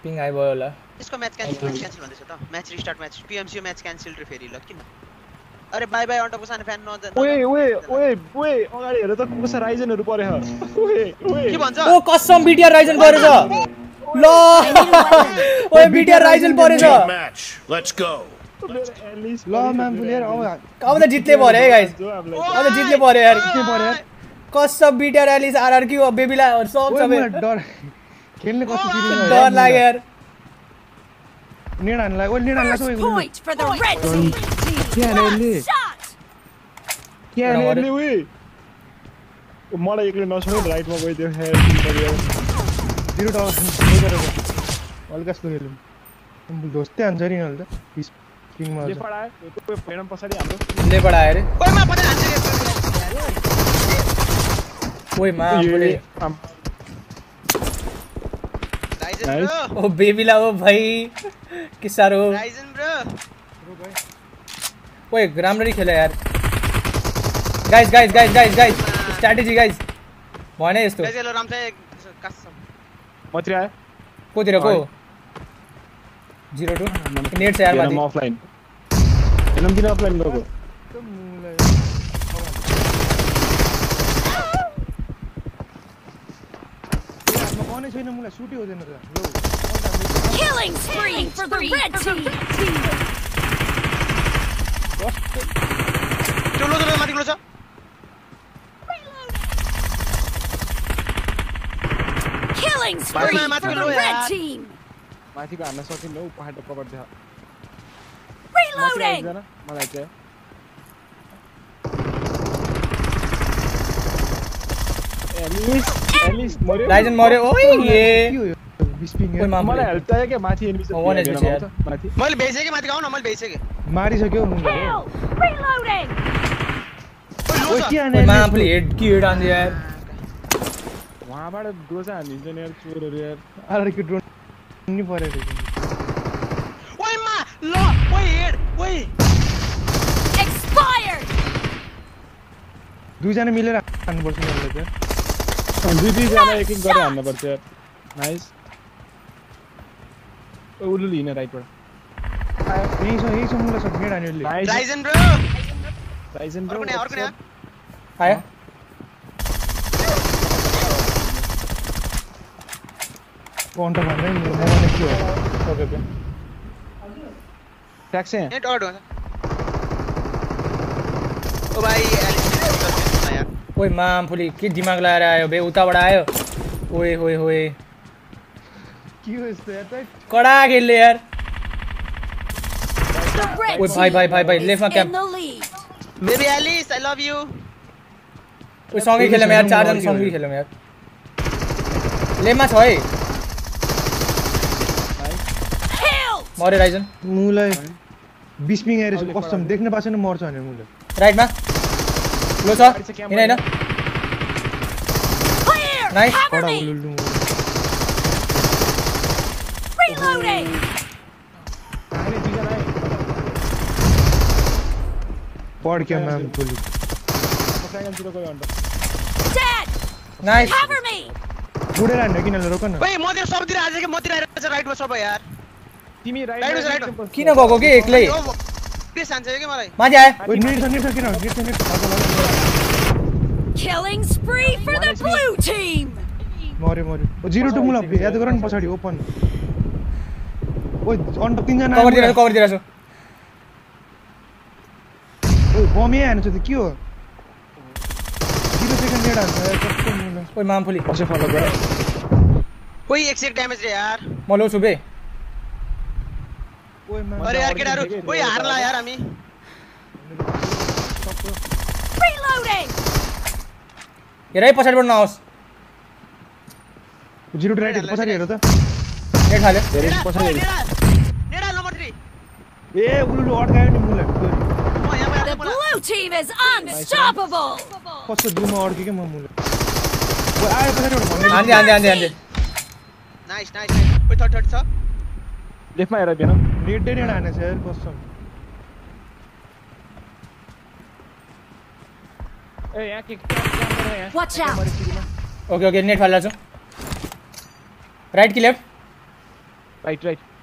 पिङ आइबो होला यसको म्याच क्यान्सल भन्दैछ त match restart match PMCO match cancel रे फेरि ल किन अरे बाइ बाइ अन्टको सानो फ्यान नजान ओए अगाडि हेर त कसै राइजनहरु पर्यो ओए के भन्छ ओ कसम बिटिआर राइजन परेछ ल ओए बिटिआर राइजन परेछ लेट्स गो ल म्याम बुलिएर अब त जित्ले पर्यो है गाइस अब त जित्ले पर्यो यार कसम बिटिआर एलिस आरआर कि बेबीला सब सबै डर खेल्ने कस्तो फिलिङ डर लाग्यो यार नेड हान्ला ओ नेड हान्ला सबै point for the red team. के हान्ने ओए मलाई एक्लै नछोड राइटमा गइदियो हेड जिरो टल हल्का स्लो खेल्नु दोस्तै हान्छ नि हल्का स्पिङमा ले पडायो त्यो फ्रेडम पछाडी हाम्रो ले पडायो रे ओइ मा पछाडी हान्छ ओइ मा बोले राइजन ब्रो ओ बेबीला ओ भाइ के सारो राइजन ब्रो ओए राम्ररी खेले यार गाइस स्ट्र्याटेजी गाइस भने यस्तो गाइस हेलो राम चाहिँ कसम मतिर आयो कोतिरको 02 नेट छ यार माथि अफलाइन एनम दिन अफलाइन गएको मनै छैन मलाई सुटै हुँदैन त Killing spree for the red team. चलो माथि गलो छ Killing spree for the red team. माथिको हान्न सकिन्न उ पहाड कभर दियो Reloading. मलाई चाहिँ एलिस मर्यो राइजन मर्यो ओइ ये स्पिङ ओइ माम मलाई हेल्प चाहियो के माथि एनिमी वन एचपी छ यार माथि मैले भेजे के माथि गाउँ न मैले भेजे के मारिसक्यो Kill. Reloading. ओइ के हाने ओइ माम प्ले हेड की हेड आन्दियो यार वहाँबाट डोजा हानिन्छ नि यार चोरहरु यार आर के ड्रोन नि परे रे ओइ मा ल ओइ हेड ओइ Expired. दुईजना मिलेर हान्नु पर्छ नि अहिले त दुई जना एक एक गरेर हान्न पर्छ यार नाइस ओ उलु लिन राइटबाट यही छ मुला सब नेड हान्यो राइजन ब्रो अर्को नि आयो काउन्टर भन्दै मलाई के हो ओके ट्याक्स है नेट आउट हुन्छ ओ भाइ एलिस यार ओइ माम फुली के दिमाग लगाएर आयो बे उताबाट आयो ओए होए होए के हो यस्तो यार कडा खेल्ले यार The red ओइ भाइ लेफ्टमा team camp in the lead. Baby Alice I love you ओइ सँगै खेल्यौँ यार चारजना सँगै खेल्यौँ यार लेमा छ है Kill. मरे राइजन मुलाई 20 पिङ आएर कस्टम देख्न पाछन मर्छ भने मुले राइटमा लो छ हैन हैन Clear. Nice. Cover कडा me. उल्लु Reloading. आले दुई जना आए पढ के म्याम बोली पसाइगन तिरो गयो अन्त Dead. Nice Cover me. बुडेर हान्यो किन रोक न ओइ मतिर सबतिर आज के मतिर आइरहेछ राइटमा सबै यार तिमी राइट राइट किन गएको के एक्लै प्लिज हान्छ के मलाई माथि आयो ओइ नेट छ किन nade Killing spree for the blue team. मर्यो ओ 02 मुला याद गर न पछाडी ओपन ओइ अन्त तीन जना कभर दिइराछु ओइ बमे हान्छ त के हो 0 सेकेन्ड नेट हान्छ कस्तो मुला ओइ माम फुली कसै फलो गर ओइ 1 ड्यामेज रे यार म लो छु बे ओइ म्याम अरे यार केटाहरु ओइ हार्ला यार हामी Reloading. हेरै पछाडिबाट नआओस् 0 राइट पछाडी हेर त नेट हाल्यो धेरै पछाडी नेडा नम्बर 3 ए उल्लु अड्कायो नि मुला म यहाँ The blue team is unstoppable. कस्तो दुमा अड्क्यो के म मुला ओइ आयो पछाडीबाट भन्ने आन्दी नाइस ओइ थर्ड छ लेफ्टमा हेर बिना नेट हानेछ यार कस्तो ए यहाँ के क्यामेरा यहाँ Watch out. ओके नेट फाल्ला छु राइट कि लेफ्ट राइट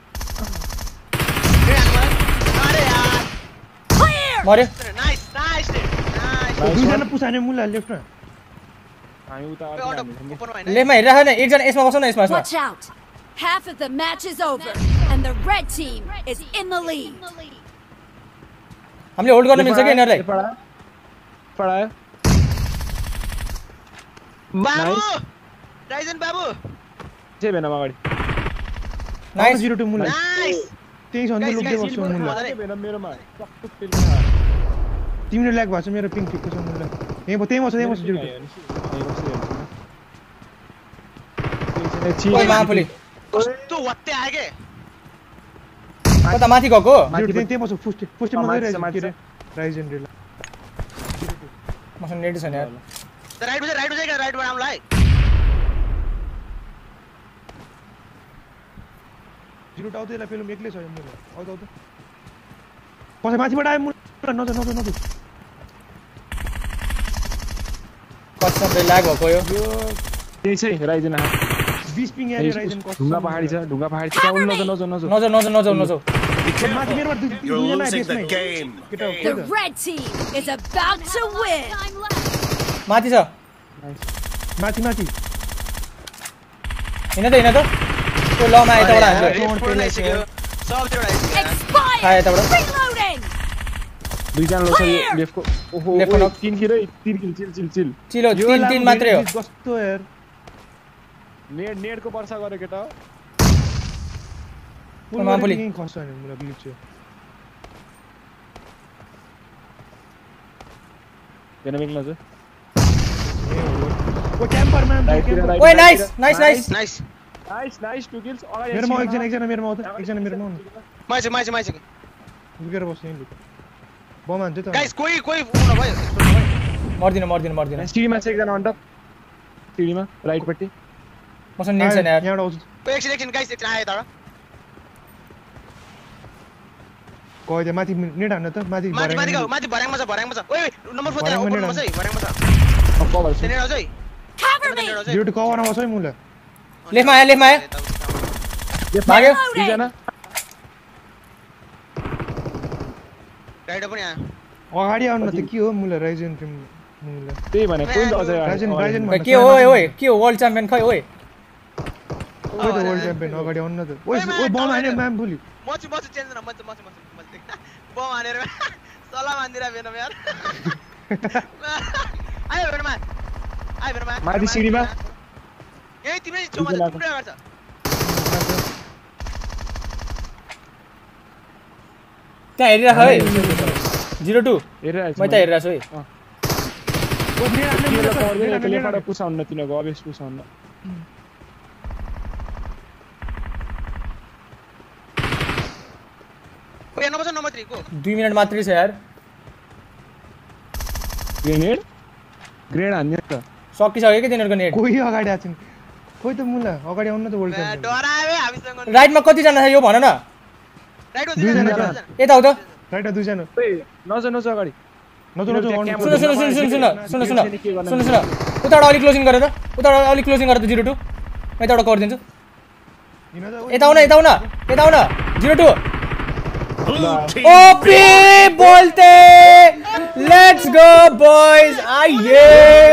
अरे यार Clear! मर्यो नाइस नाइस दुईजना पुसाने मुला लेफ्टमा हामी उता ऊपरमा हैन लेफ्टमा हेरिराख न एकजना यसमा बसौ न यसमा Watch out! Half of the match is over, and the red team is in the lead. हामीले होल्ड गर्न मिल्छ के यिनीहरुलाई पढायो बाबु राइजन बाबु जे भेन अगाडि नाइस 0-2 मुला नाइस त्यही छ नि लुक्दै बस्छु मुला जे भेन मेरोमा टक्क फेरि तिमीले ल्याग भएको छ मेरो पिङ ठिकको छ मुला त्यही बस्छ 0-2 ओइ माफुली कस्तो वत्ते आयो के कता माथि गएको त्यही बस्छ फुस्ट मगाइ रहेछ के रे राइजन रे मसँग नेट छैन यार राइट बाट आउलाई 0 आउँदैला पेलुम एक्लै छ मुला आउँदा पछि माथिबाट आयो मुला नजर कसम रे ल्याग भएको यो त्यही छ राइजन 20 पिङ आयो राइजन कस्तो ढुङ्गा पहाडी छ त्यहाँ उन नजर नजौ माथि मेरोमा दुईजना आइसक्यो केटा The red team is about to win. माथि छ माथि हिँड त त्यो लमा यताबाट हान्छु Expired. खाए यताबाट Reloading. दुईजना लोक लेफ्टको ओहो लेफ्टको नक। 3 किल चिल चिलो 3 मात्रै हो कस्तो यार नेडको वर्षा गरे केटा माफुली खस्छ नि मुला ग्लिच भेन मिल्न छ ओ क्याम्पर म्यान ओइ नाइस 2 किल्स अगाडि मेरोमा एकजना मेरोमा आउँछ एकजना मेरोमा आउनु माइछ लुकेर बस्छ यहीँ लुक बम हान्छ त गाइस कोही उन भयो मर्दिन सिडीमा छ एकजना अन टप सिडीमा राइट पट्टि मसँग नेट छैन यार यहाँबाट आउँछ एकछिन गाइस एकछिन आयो तर गयो त्यहाँ माथि नेट हान्न त माथि माथि भर्याङमा छ ओइ नम्बर 4 त्यहाँ भर्याङमा ओपनमा छ है भर्याङमा छ कभर छ त्यहाँ आउँछ है Cover me. 0 कभरमा बस्छ है मुला लेफ्टमा आयो भाग्यो दुईजना राइट पनि आयो अगाडि आउनु त के हो मुला राइजन टिम मुला त्यही भने कोही त अझै राइजन के हो के हो वर्ल्ड च्याम्पियन खै ओइ कोही त वर्ल्ड च्याम्पियन अगाडि आउनु न त ओइ बम हाने म्याम भुली म चेन्ज न म बम हानेर सलाम हान्दिरा बेन यार आयो बेनमा माथि सिडीमा यही तिमी छेउमा तिम्रो गर्छ त्यहाँ हेरिराख है 0-2 हेरिरहेको मै त हेरिरहेछु है लेफ्टबाट पुसाउन तिनीहरुको अभियस पुसाउन ओइ नम्बर 3 को 2 मिनेट मात्रै छ यार ग्रेनेड हान्ने त सकिसक्यो के तिनीहरुको नेट कोही अगाडि आछन् कोही त मुला अगाडि आउनु न त वर्ल्ड च्याम्पियन डरायो हामीसँग राइटमा कति जना छ यो भन न राइटमा दुईजना यता आउ त राइट दुईजना नजर अगाडि सुन उताबाट अलिक क्लोजिङ गर त 0-2 म यताबाट गरिदिन्छु यता आउन 0-2 ओपी बोलते लेट्स गो बॉयज आइए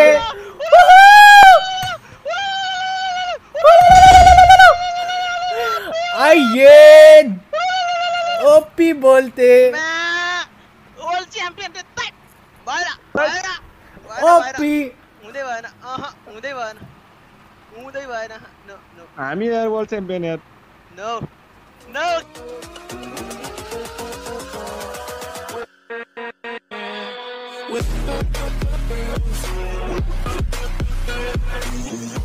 ओपी बोलते वर्ल्ड च्याम्पियन त भएन ओपी हुँदै भएन नो हामी यार वर्ल्ड च्याम्पियन यार नो With